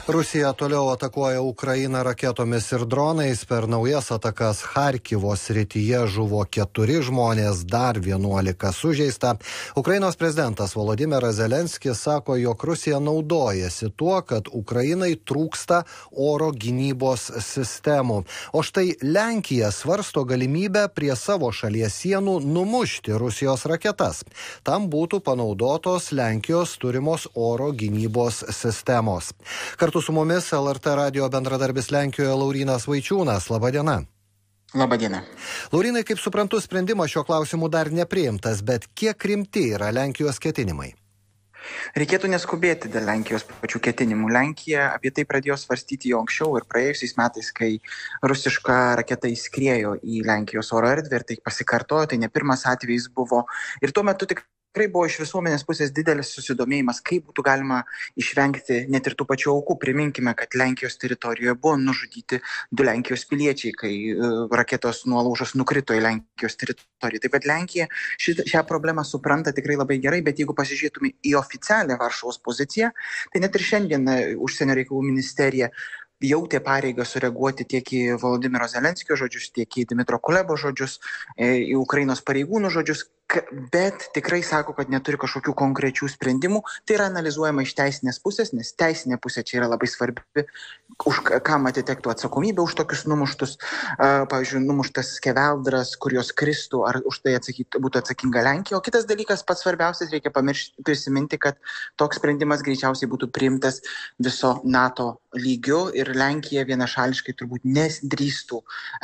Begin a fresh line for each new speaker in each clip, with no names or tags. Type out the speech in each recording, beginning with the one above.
Rusija toliau atakuoja Ukrainą raketomis ir dronais. Per naujas atakas Charkivo srityje žuvo 4 žmonės, dar 11 sužeista. Ukrainos prezidentas Volodymyras Zelenskis sako, jog Rusija naudojasi tuo, kad Ukrainai trūksta oro gynybos sistemų. O štai Lenkija svarsto galimybę prie savo šalies sienų numušti Rusijos raketas. Tam būtų panaudotos Lenkijos turimos oro gynybos sistemos. Kartu su mumis LRT radijo bendradarbis Lenkijoje Laurynas Vaičiūnas. Labadiena.
Labadiena.
Laurynai, kaip suprantu, sprendimas šiuo klausimu dar nepriimtas, bet kiek rimti yra Lenkijos ketinimai?
Reikėtų neskubėti dėl Lenkijos pačių ketinimų. Lenkija apie tai pradėjo svarstyti jau anksčiau ir praėjusiais metais, kai rusiška raketa įskriejo į Lenkijos oro erdvę ir tai pasikartojo, tai ne pirmas atvejis buvo. Ir tuo metu tikrai buvo iš visuomenės pusės didelis susidomėjimas, kaip būtų galima išvengti net ir tų pačių aukų. Priminkime, kad Lenkijos teritorijoje buvo nužudyti 2 Lenkijos piliečiai, kai raketos nuolaužos nukrito į Lenkijos teritoriją. Taip pat Lenkija šią problemą supranta tikrai labai gerai, bet jeigu pasižiūrėtume į oficialią Varšuvos poziciją, tai net ir šiandien užsienio reikalų ministerija jautė pareigą sureaguoti tiek į Volodymyro Zelenskio žodžius, tiek į Dmytro Kulebo žodžius, į Ukrainos pareigūnų žodžius, bet tikrai sako, kad neturi kažkokių konkrečių sprendimų. Tai yra analizuojama iš teisinės pusės, nes teisinė pusė čia yra labai svarbi, už kam atitektų atsakomybė už tokius numuštus, pavyzdžiui, numuštas skeveldras, kur jos kristų, ar už tai būtų atsakinga Lenkija. O kitas dalykas, pats svarbiausias, reikia prisiminti, kad toks sprendimas greičiausiai būtų priimtas viso NATO lygiu ir Lenkija vienašališkai turbūt nesdrįstų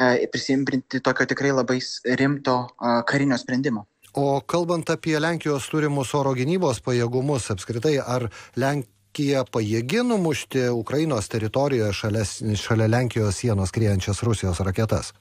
prisimti tokio tikrai labai rimto karinio sprendimo.
O kalbant apie Lenkijos turimus oro gynybos pajėgumus, apskritai, ar Lenkija pajėgi numušti Ukrainos teritorijoje šalia Lenkijos sienos skriejančias Rusijos raketas?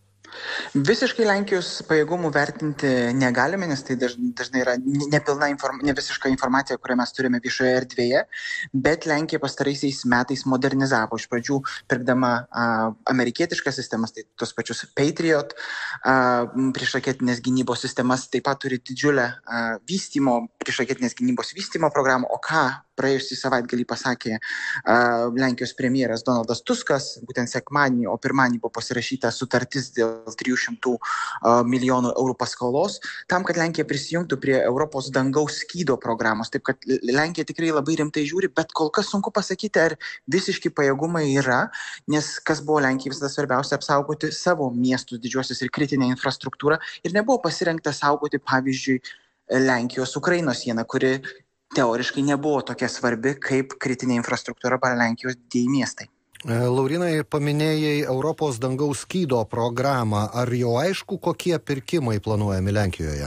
Visiškai Lenkijos pajėgumų vertinti negalime, nes tai dažnai yra nepilna nevisiška informacija, kurią mes turime viešoje erdvėje, bet Lenkija pastaraisiais metais modernizavo. Iš pradžių pirkdama amerikietiškas sistemas, tai tos pačius Patriot priešraketinės gynybos sistemas, taip pat turi didžiulę priešraketinės gynybos vystymo programą, o ką praėjusį savaitgalį pasakė Lenkijos premjeras Donaldas Tuskas, būtent sekmadienį, o pirmadienį buvo pasirašyta sutartis dėl 300 milijonų eurų paskolos, tam, kad Lenkija prisijungtų prie Europos dangaus skydo programos. Taip, kad Lenkija tikrai labai rimtai žiūri, bet kol kas sunku pasakyti, ar visiški pajėgumai yra, nes kas buvo Lenkijai visada svarbiausia apsaugoti savo miestus didžiuosius ir kritinę infrastruktūrą ir nebuvo pasirengta saugoti, pavyzdžiui, Lenkijos Ukrainos sieną, kuri teoriškai nebuvo tokia svarbi kaip kritinė infrastruktūra arba Lenkijos didieji miestai.
Laurynai, paminėjai Europos dangaus skydo programą. Ar jau aišku, kokie pirkimai planuojami Lenkijoje?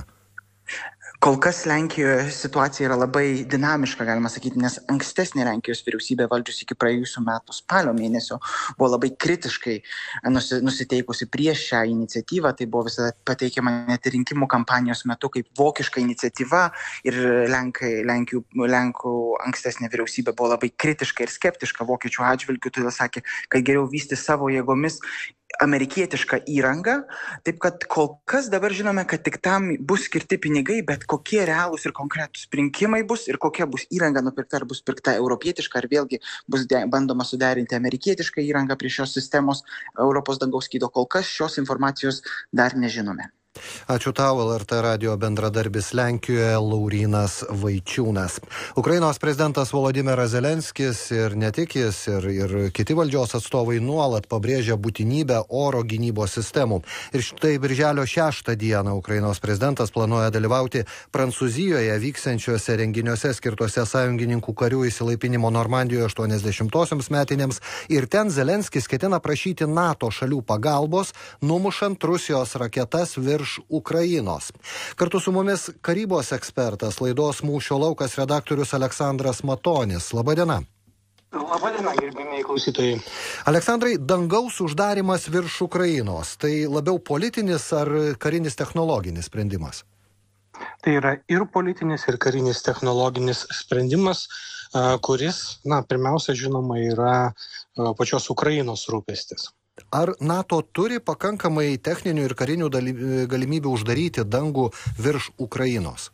Kol kas Lenkijoje situacija yra labai dinamiška, galima sakyti, nes ankstesnė Lenkijos vyriausybė valdžius iki praėjusių metų spalio mėnesio buvo labai kritiškai nusiteikusi prieš šią iniciatyvą. Tai buvo visada pateikiama net rinkimų kampanijos metu kaip vokiška iniciatyva ir Lenkų ankstesnė vyriausybė buvo labai kritiška ir skeptiška vokiečių atžvilgiu, todėl sakė, kad geriau vysti savo jėgomis amerikietišką įrangą, taip kad kol kas dabar žinome, kad tik tam bus skirti pinigai, bet kokie realūs ir konkretūs pirkimai bus ir kokia bus įranga nupirkta, ar bus pirkta europietiška, ar vėlgi bus bandoma suderinti amerikietišką įrangą prie šios sistemos Europos dangaus skydo, kol kas šios informacijos dar nežinome.
Ačiū tau, LRT radijo bendradarbis Lenkijoje Laurynas Vaičiūnas. Ukrainos prezidentas Volodymyras Zelenskis ir ne tik jis, ir kiti valdžios atstovai nuolat pabrėžia būtinybę oro gynybos sistemų. Ir štai birželio 6 dieną Ukrainos prezidentas planuoja dalyvauti Prancūzijoje vyksiančiuose renginiuose skirtuose sąjungininkų karių įsilaipinimo Normandijoje 80-osioms metinėms. Ir ten Zelenskis ketina prašyti NATO šalių pagalbos, numušant Rusijos raketas virš Ukrainos. Kartu su mumis karybos ekspertas, laidos Mūšio laukas redaktorius Aleksandras Matonis. Labadiena.
Labadiena, gerbimieji klausytojai.
Aleksandrai, dangaus uždarimas virš Ukrainos, tai labiau politinis ar karinis technologinis sprendimas?
Tai yra ir politinis, ir karinis technologinis sprendimas, kuris, pirmiausia, žinoma, yra pačios Ukrainos rūpestis.
Ar NATO turi pakankamai techninių ir karinių galimybių uždaryti dangų virš Ukrainos?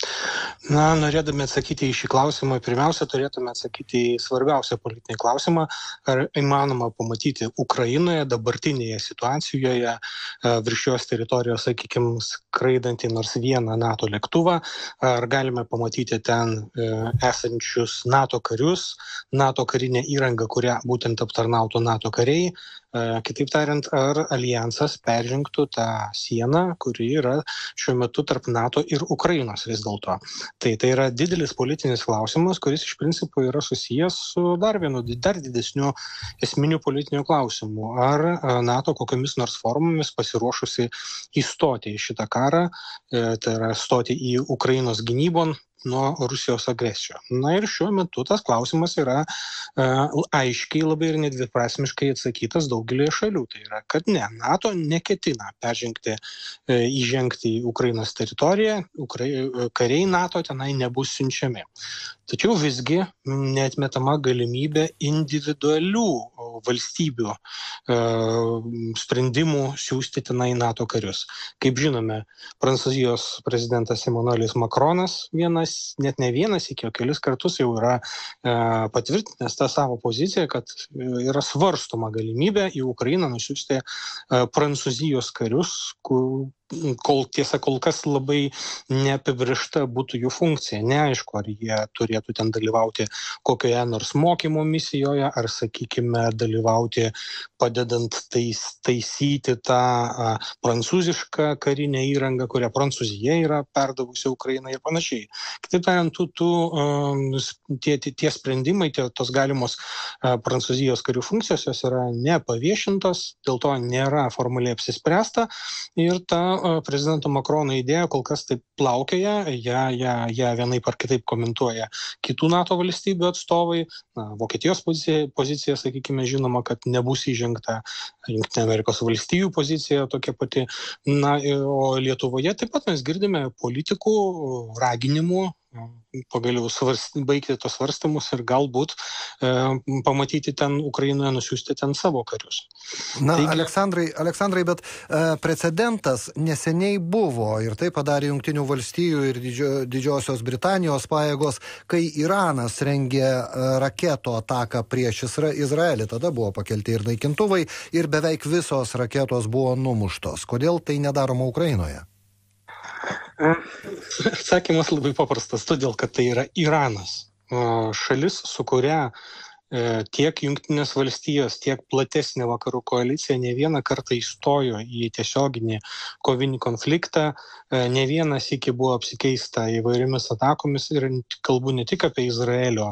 Norėdami atsakyti į šį klausimą, pirmiausia, turėtume atsakyti į svarbiausią politinį klausimą, ar įmanoma pamatyti Ukrainoje dabartinėje situacijoje virš jos teritorijos, sakykime, skraidantį nors vieną NATO lėktuvą, ar galime pamatyti ten esančius NATO karius, NATO karinę įrangą, kurią būtent aptarnautų NATO kariai. Kitaip tariant, ar alijansas peržengtų tą sieną, kuri yra šiuo metu tarp NATO ir Ukrainos vis dėlto. Tai yra didelis politinis klausimas, kuris iš principo yra susijęs su dar didesniu esminiu politiniu klausimu. Ar NATO kokiamis nors formomis pasiruošusi įstoti į šitą karą, tai yra stoti į Ukrainos gynybon nuo Rusijos agresijos. Ir šiuo metu tas klausimas yra aiškiai labai ir nedviprasmiškai atsakytas daugelį šalių. Tai yra, kad ne, NATO neketina įžengti į Ukrainos teritoriją, kariai NATO tenai nebus siunčiami. Tačiau visgi neatmetama galimybė individualių valstybių sprendimų siųsti tenai NATO karius. Kaip žinome, Prancūzijos prezidentas Emmanuelis Macronas net ne vienas, iki kelis kartus jau yra patvirtinęs tą savo poziciją, kad yra svarstoma galimybė į Ukrainą nusiųsti Prancūzijos karius, kol kas labai neapibrėžta būtų jų funkcija. Neaišku, ar jie turėtų ten dalyvauti kokioje nors mokymo misijoje, ar, sakykime, dalyvauti padedant taisyti tą prancūzišką karinę įrangą, kurią Prancūzija yra perdavusi Ukrainai ir panašiai. Kitaip tariant, tie sprendimai, tos galimos Prancūzijos karių funkcijos, jos yra nepaviešintos, dėl to nėra formaliai apsispręsta ir ta prezidento Macrono idėja kol kas taip plaukioja, ją vienaip ar kitaip komentuoja kitų NATO valstybių atstovai. Vokietijos pozicija, sakykime, žinoma, kad nebus įžengta, Jungtinių Amerikos valstijų pozicija tokia pati. O Lietuvoje taip pat mes girdime politikų raginimų pagaliau baigti tos svarstymus ir galbūt pamatyti ten Ukrainoje, nusiųsti ten savo karius.
Aleksandrai, bet precedentas neseniai buvo ir tai padarė Jungtinių valstijų ir Didžiosios Britanijos pajėgos, kai Iranas rengė raketų ataką prieš Izraelį. Tada buvo pakelti ir naikintuvai ir beveik visos raketos buvo numuštos. Kodėl tai nedaroma Ukrainoje?
Atsakymas labai paprastas, todėl, kad tai yra Iranas. Šalis, su kuria tiek Jungtinės valstijos, tiek platesnė vakarų koalicija ne vieną kartą įstojo į tiesioginį kovinį konfliktą, ne vienas iki buvo apsikeista įvairiomis atakomis ir kalbu ne tik apie Izraelio,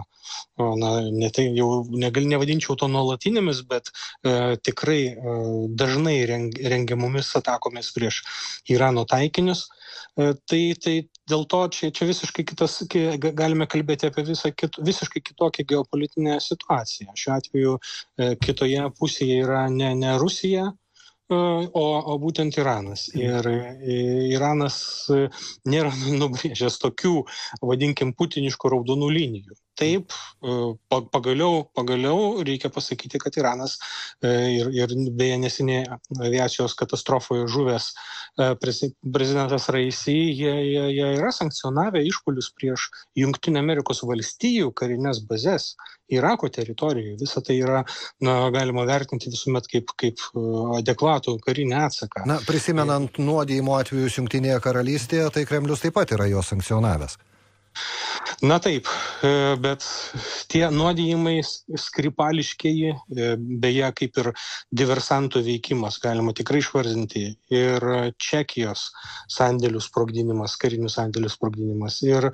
nevadinčiau to nuolatinėmis, bet tikrai dažnai rengiamomis atakomis prieš Irano taikinius. Tai dėl to čia visiškai galime kalbėti apie visiškai kitokią geopolitinę situaciją. Šiuo atveju kitoje pusėje yra ne Rusija, o būtent Iranas. Ir Iranas nėra nubrėžęs tokių, vadinkim, putiniškų raudonų linijų. Taip, pagaliau reikia pasakyti, kad Iranas ir beje neseniai aviacijos katastrofoje žuvęs prezidentas Raisi, jie yra sankcionavę išpuolius prieš Jungtinių Amerikos valstijų karinės bazes Irako teritorijoje. Visą tai yra galima vertinti visuomet kaip adekvatų karinį atsaką.
Prisimenant nuodijimo atvejus Jungtinėje karalystėje, tai Kremlius taip pat yra jo sankcionavęs.
Taip, bet tie nuodijimai skripališkieji, beje, kaip ir diversantų veikimas, galima tikrai išvardinti, ir Čekijos sandėlių sprogdinimas, karinių sandėlių sprogdinimas, ir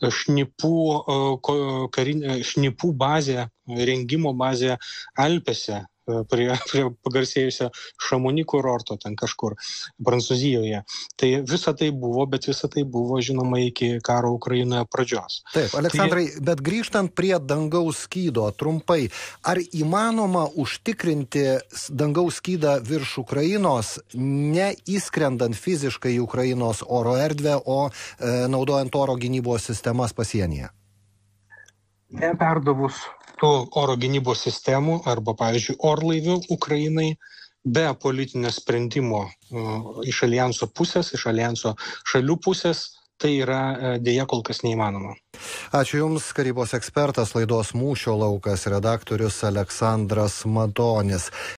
šnipų bazė, rengimo bazė Alpėse, prie pagarsėjusio Šamoni kurorto ten kažkur Prancūzijoje. Tai visa tai buvo, bet visa tai buvo, žinoma, iki karo Ukrainoje pradžios.
Taip, Aleksandrai, bet grįžtant prie dangaus skydo trumpai, ar įmanoma užtikrinti dangaus skydą virš Ukrainos, neįskrendant fiziškai į Ukrainos oro erdvę, o naudojant oro gynybos sistemas pasienyje?
Neperdavus tų oro gynybos sistemų arba, pavyzdžiui, orlaivių Ukrainai be politinio sprendimo iš alijanso pusės, iš alijanso šalių pusės, tai yra dėja kol kas neįmanoma.
Ačiū Jums, karybos ekspertas, laidos Mūšio laukas redaktorius Aleksandras Madonis.